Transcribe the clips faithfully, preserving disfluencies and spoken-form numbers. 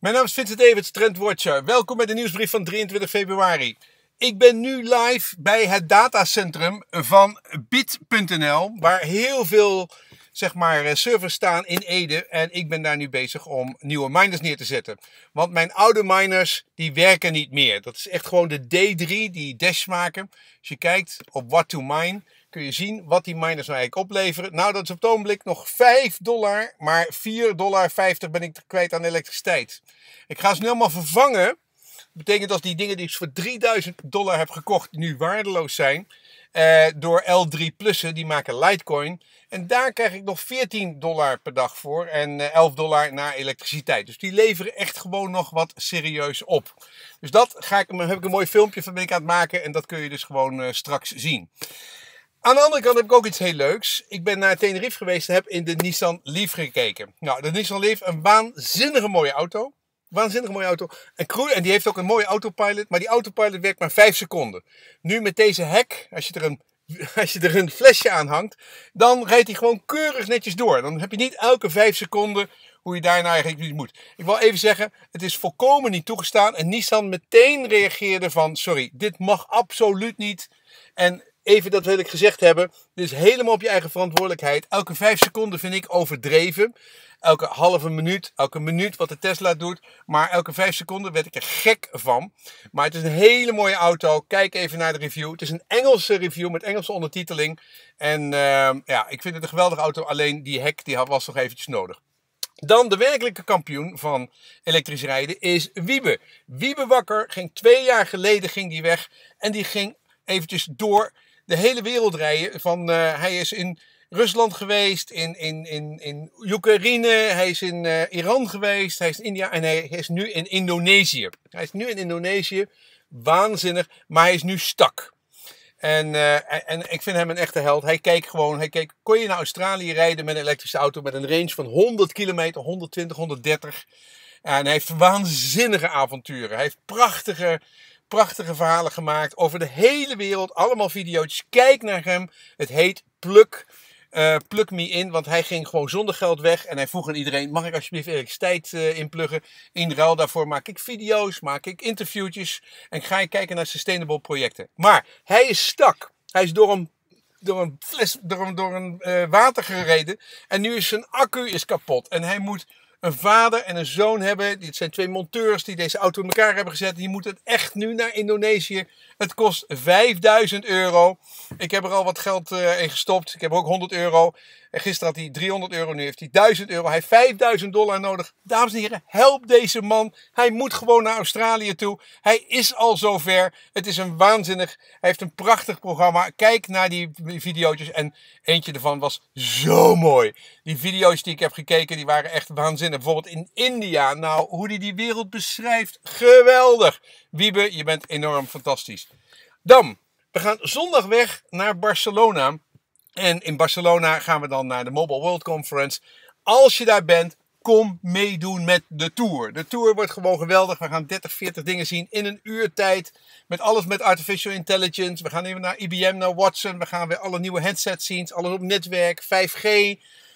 Mijn naam is Vincent Davids, Trendwatcher. Welkom bij de nieuwsbrief van drieëntwintig februari. Ik ben nu live bij het datacentrum van Bit punt n l, waar heel veel zeg maar, servers staan in Ede. En ik ben daar nu bezig om nieuwe miners neer te zetten. Want mijn oude miners, die werken niet meer. Dat is echt gewoon de D drie die Dash maken. Als je kijkt op What to Mine, kun je zien wat die miners nou eigenlijk opleveren. Nou, dat is op het ogenblik nog vijf dollar, maar vier dollar vijftig ben ik kwijt aan elektriciteit. Ik ga ze nu allemaal vervangen. Dat betekent dat die dingen die ik voor drieduizend dollar heb gekocht, nu waardeloos zijn. Eh, door L drie Plussen, die maken Litecoin. En daar krijg ik nog veertien dollar per dag voor en eh, elf dollar naar elektriciteit. Dus die leveren echt gewoon nog wat serieus op. Dus dat ga ik, heb ik een mooi filmpje van ben ik aan het maken en dat kun je dus gewoon uh, straks zien. Aan de andere kant heb ik ook iets heel leuks. Ik ben naar Tenerife geweest en heb in de Nissan Leaf gekeken. Nou, de Nissan Leaf, een waanzinnige mooie auto. Waanzinnig mooie auto. En die heeft ook een mooie autopilot, maar die autopilot werkt maar vijf seconden. Nu met deze hek, als je er een, als je er een flesje aan hangt, dan rijdt hij gewoon keurig netjes door. Dan heb je niet elke vijf seconden hoe je daarna eigenlijk niet moet. Ik wil even zeggen, het is volkomen niet toegestaan. En Nissan meteen reageerde van, sorry, dit mag absoluut niet. En even dat wil ik gezegd hebben, dit is helemaal op je eigen verantwoordelijkheid. Elke vijf seconden vind ik overdreven. Elke halve minuut, elke minuut wat de Tesla doet. Maar elke vijf seconden werd ik er gek van. Maar het is een hele mooie auto. Kijk even naar de review. Het is een Engelse review met Engelse ondertiteling. En uh, ja, ik vind het een geweldige auto. Alleen die hek die was nog eventjes nodig. Dan de werkelijke kampioen van elektrisch rijden is Wiebe. Wiebe Wakker ging twee jaar geleden ging die weg. En die ging eventjes door de hele wereld rijden. Van, uh, hij is in Rusland geweest, in, in, in, in Oekraïne, hij is in uh, Iran geweest, hij is in India en hij is nu in Indonesië. Hij is nu in Indonesië, waanzinnig, maar hij is nu stak. En, uh, en ik vind hem een echte held. Hij keek gewoon, hij keek, kon je naar Australië rijden met een elektrische auto met een range van honderd kilometer, honderdtwintig, honderddertig. En hij heeft waanzinnige avonturen. Hij heeft prachtige... Prachtige verhalen gemaakt over de hele wereld. Allemaal video's. Kijk naar hem. Het heet Plug, uh, Plug Me In. Want hij ging gewoon zonder geld weg. En hij vroeg aan iedereen. Mag ik alsjeblieft elektriciteit uh, inpluggen? In ruil daarvoor maak ik video's. Maak ik interviewtjes. En ga je kijken naar sustainable projecten. Maar hij is stak. Hij is door een, door een, fles, door een, door een uh, water gereden. En nu is zijn accu is kapot. En hij moet een vader en een zoon hebben. Dit zijn twee monteurs die deze auto in elkaar hebben gezet. Die moeten het echt nu naar Indonesië. Het kost vijfduizend euro. Ik heb er al wat geld uh, in gestopt. Ik heb ook honderd euro. En gisteren had hij driehonderd euro. Nu heeft hij duizend euro. Hij heeft vijfduizend dollar nodig. Dames en heren, help deze man. Hij moet gewoon naar Australië toe. Hij is al zover. Het is een waanzinnig. Hij heeft een prachtig programma. Kijk naar die video's. En eentje ervan was zo mooi. Die video's die ik heb gekeken, die waren echt waanzinnig. Bijvoorbeeld in India. Nou, hoe hij die wereld beschrijft. Geweldig. Wiebe, je bent enorm fantastisch. Dan, we gaan zondag weg naar Barcelona. En in Barcelona gaan we dan naar de Mobile World Conference. Als je daar bent, kom meedoen met de tour. De tour wordt gewoon geweldig. We gaan dertig, veertig dingen zien in een uur tijd. Met alles met artificial intelligence. We gaan even naar I B M, naar Watson. We gaan weer alle nieuwe headsets zien. Alles op netwerk, vijf G,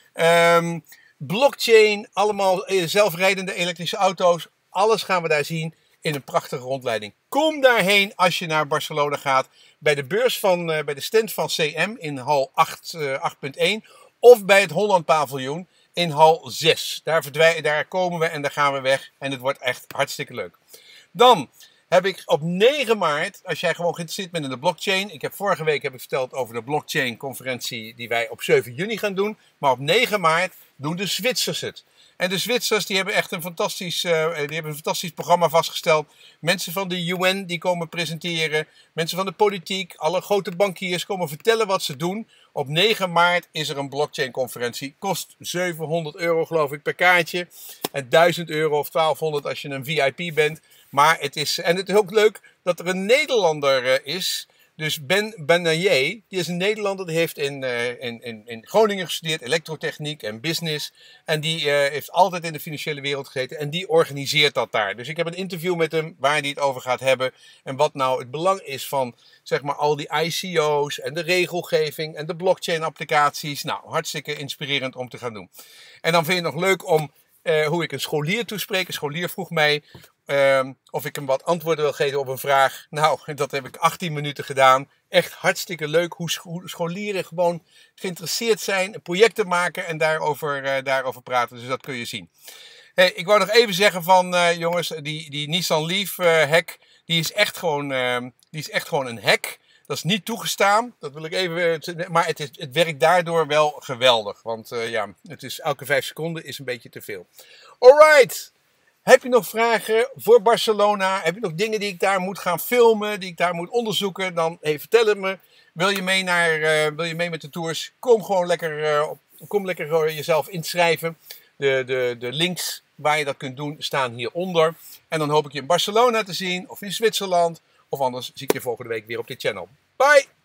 um, blockchain. Allemaal zelfrijdende elektrische auto's. Alles gaan we daar zien in een prachtige rondleiding. Kom daarheen als je naar Barcelona gaat. Bij de beurs van, uh, bij de stand van C M in hal acht punt één. Of bij het Holland Paviljoen in hal zes. Daar, verdwij- daar komen we en daar gaan we weg. En het wordt echt hartstikke leuk. Dan heb ik op negen maart, als jij gewoon geïnteresseerd bent in de blockchain. Ik heb vorige week heb ik verteld over de blockchain conferentie die wij op zeven juni gaan doen. Maar op negen maart doen de Zwitsers het. En de Zwitsers die hebben echt een fantastisch, uh, die hebben een fantastisch programma vastgesteld. Mensen van de U N die komen presenteren. Mensen van de politiek, alle grote bankiers komen vertellen wat ze doen. Op negen maart is er een blockchain conferentie. Kost zevenhonderd euro geloof ik per kaartje. En duizend euro of twaalfhonderd als je een V I P bent. Maar het is, en het is ook leuk dat er een Nederlander uh, is. Dus Ben Benaye, die is een Nederlander, die heeft in, uh, in, in, in Groningen gestudeerd, elektrotechniek en business. En die uh, heeft altijd in de financiële wereld gezeten en die organiseert dat daar. Dus ik heb een interview met hem waar hij het over gaat hebben. En wat nou het belang is van zeg maar al die I C O's en de regelgeving en de blockchain applicaties. Nou, hartstikke inspirerend om te gaan doen. En dan vind je het nog leuk om uh, hoe ik een scholier toespreek. Een scholier vroeg mij uh, of ik hem wat antwoorden wil geven op een vraag. Nou, dat heb ik achttien minuten gedaan. Echt hartstikke leuk hoe, sch hoe scholieren gewoon geïnteresseerd zijn, projecten maken en daarover, uh, daarover praten. Dus dat kun je zien. Hey, ik wou nog even zeggen van, uh, jongens, die, die Nissan Leaf uh, hack, die is echt gewoon, uh, die is echt gewoon een hack. Dat is niet toegestaan, dat wil ik even, maar het, is, het werkt daardoor wel geweldig. Want uh, ja, het is elke vijf seconden is een beetje te veel. Alright, heb je nog vragen voor Barcelona? Heb je nog dingen die ik daar moet gaan filmen, die ik daar moet onderzoeken? Dan hey, vertel het me. Wil je mee, naar, uh, wil je mee met de tours? Kom gewoon lekker, uh, kom lekker uh, jezelf inschrijven. De, de, de links waar je dat kunt doen staan hieronder. En dan hoop ik je in Barcelona te zien of in Zwitserland. Of anders zie ik je volgende week weer op dit channel. Bye!